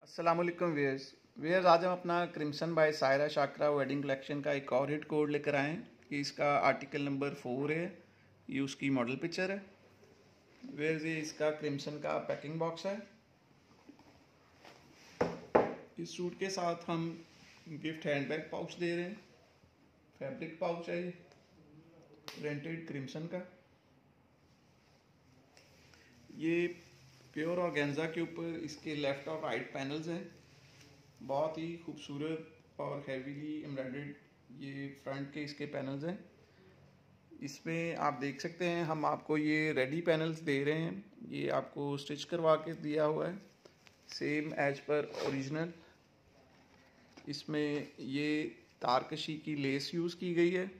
अस्सलामुअलैकुम व्यूअर्स। आज हम अपना crimson by Saira Shakira wedding collection का एक और हिट कोड लेकर आए हैं कि इसका आर्टिकल नंबर 4 है। ये उसकी मॉडल पिक्चर है। व्यूअर्स, ये इसका क्रिम्सन का पैकिंग बॉक्स है। इस सूट के साथ हम गिफ्ट हैंडबैग पाउच दे रहे हैं। फैब्रिक पाउच है ये, प्रिंटेड क्रिम्सन का। ये प्योर ऑर्गेन्जा के ऊपर इसके लेफ्ट और राइट पैनल्स हैं। बहुत ही खूबसूरत और हैवीली एम्ब्रॉयडर्ड ये फ्रंट के इसके पैनल्स हैं। इसमें आप देख सकते हैं हम आपको ये रेडी पैनल्स दे रहे हैं। ये आपको स्टिच करवा के दिया हुआ है सेम एज पर ओरिजिनल। इसमें ये तारकशी की लेस यूज़ की गई है।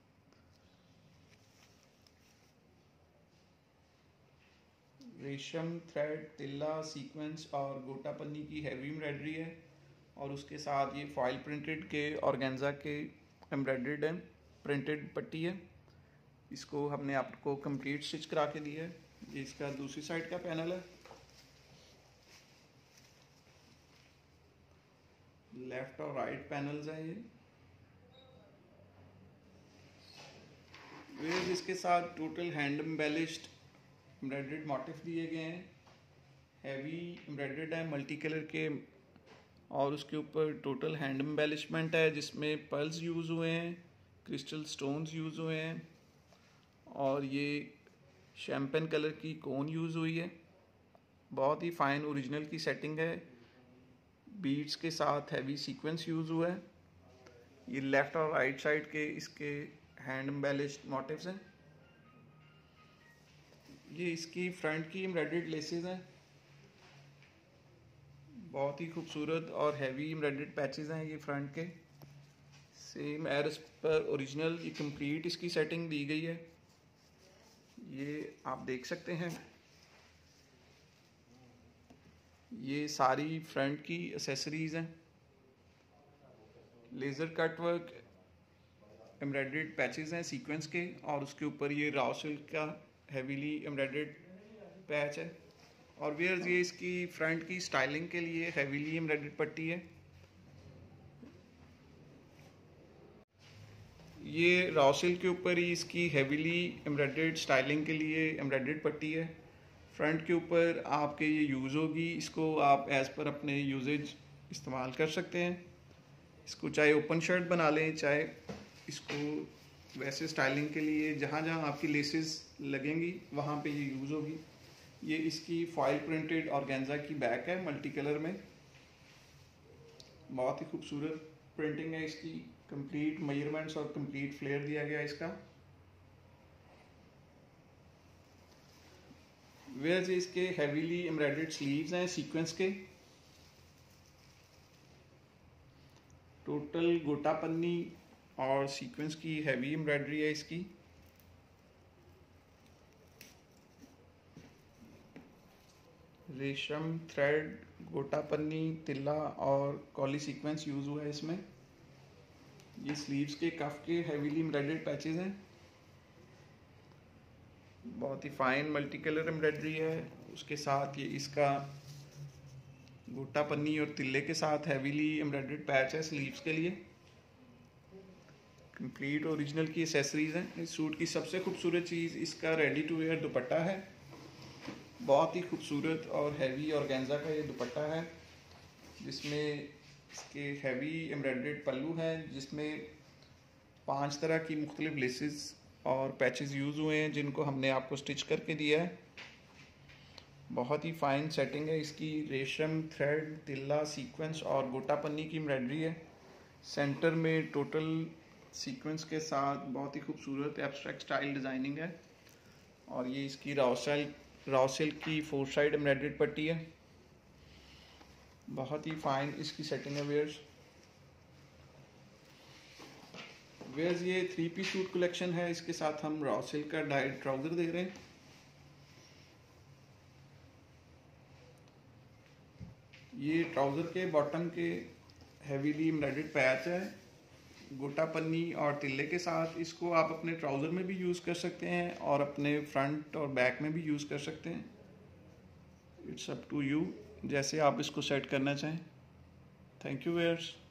रेशम, थ्रेड, तिल्ला, सीक्वेंस और गोटा पन्नी की हैवी एम्ब्रॉयडरी है और उसके साथ ये फॉइल प्रिंटेड के ऑर्गेन्जा के एम्ब्रॉयडर्ड है, प्रिंटेड पट्टी है। इसको हमने आपको कंप्लीट स्टिच करा के दिया है। ये इसका दूसरी साइड का पैनल है। लेफ्ट और राइट पैनल्स हैं ये। इसके साथ total hand embellished embroidered motif दिए गए हैं। हैवी एम्ब्रॉयडर्ड है मल्टी कलर के और उसके ऊपर टोटल हैंड एम्बेलिशमेंट है जिसमें पर्ल्स यूज़ हुए हैं, क्रिस्टल स्टोन्स यूज़ हुए हैं और ये शैम्पेन कलर की कोन यूज़ हुई है। बहुत ही फाइन ओरिजिनल की सेटिंग है। बीड्स के साथ हैवी सीक्वेंस यूज़ हुआ है। ये लेफ़्ट और राइट साइड के इसके हैंड एम्बेलिश्ड मोटिव्स हैं। ये इसकी फ्रंट की एम्ब्रॉयडर्ड लेसेस हैं। बहुत ही खूबसूरत और हैवी एम्ब्रॉयडर्ड पैचेस हैं ये फ्रंट के। सेम एज पर ओरिजिनल ये कंप्लीट इसकी सेटिंग दी गई है। ये आप देख सकते हैं। ये सारी फ्रंट की एक्सेसरीज हैं। Laser cut work embroidered patches हैं सीक्वेंस के और उसके ऊपर ये रॉ सिल्क का हैवीली एम्ब्रॉयडर्ड पैच है। और व्यूअर्स, ये इसकी फ्रंट की स्टाइलिंग के लिए हैवीली एम्ब्रॉयडर्ड पट्टी है। ये रॉ सिल्क के ऊपर ही इसकी हैवीली एम्ब्रॉयडर्ड स्टाइलिंग के लिए एम्ब्रॉयडर्ड पट्टी है। फ्रंट के ऊपर आपके ये यूज़ होगी। इसको आप एज़ पर अपने यूजेज इस्तेमाल कर सकते हैं। इसको चाहे ओपन शर्ट बना लें, चाहे इसको वैसे स्टाइलिंग के लिए जहाँ जहाँ आपकी लेसेस लगेंगी वहाँ पे ये यूज़ होगी। ये इसकी फॉइल प्रिंटेड ऑर्गेन्जा की बैक है मल्टी कलर में। बहुत ही खूबसूरत प्रिंटिंग है इसकी। कंप्लीट मेजरमेंट्स और कंप्लीट फ्लेयर दिया गया इसका। वेयर्स, इसके हैवीली एम्ब्रॉयडर्ड स्लीव्स हैं सीक्वेंस के। टोटल गोटा पन्नी और सीक्वेंस की हैवी एम्ब्रॉयडरी है इसकी। रेशम, थ्रेड, गोटा पन्नी, तिल्ला और कॉली सीक्वेंस यूज़ हुआ है इसमें। ये स्लीव्स के कफ के हैवीली एम्ब्रॉयडर्ड पैचेस हैं। बहुत ही फाइन मल्टी कलर एम्ब्रॉयडरी है। उसके साथ ये इसका गोटा पन्नी और तिल्ले के साथ हैवीली एम्ब्रॉयडर्ड पैच है स्लीव्स के लिए। कंप्लीट ओरिजिनल की एसेसरीज हैं। इस सूट की सबसे खूबसूरत चीज़ इसका रेडी टू वेयर दुपट्टा है। बहुत ही खूबसूरत और हैवी ऑर्गेन्जा का ये दुपट्टा है जिसमें इसके हैवी एम्ब्रॉयडर्ड पल्लू हैं जिसमें 5 तरह की मुख्तलिफ लेसेस और पैचेस यूज़ हुए हैं जिनको हमने आपको स्टिच करके दिया है। बहुत ही फाइन सेटिंग है इसकी। रेशम, थ्रेड, तिल्ला, सीक्वेंस और गोटा पन्नी की एम्ब्रॉयडरी है। सेंटर में टोटल सीक्वेंस के साथ बहुत ही खूबसूरत एब्स्ट्रैक्ट स्टाइल डिज़ाइनिंग है और ये इसकी रॉ सिल्क की 4 साइड एम्ब्रॉयडर्ड पट्टी है। बहुत ही फाइन इसकी सेटिंग है वेयर्स। ये 3 पीस सूट कलेक्शन है। इसके साथ हम रॉ सिल्क का डाइड ट्राउज़र दे रहे हैं। ये ट्राउज़र के बॉटम के हैवीली एम्ब्रॉयडर्ड पैच है गोटा पन्नी और तिल्ले के साथ। इसको आप अपने ट्राउज़र में भी यूज़ कर सकते हैं और अपने फ्रंट और बैक में भी यूज़ कर सकते हैं। It's up to you. जैसे आप इसको सेट करना चाहें। Thank you viewers.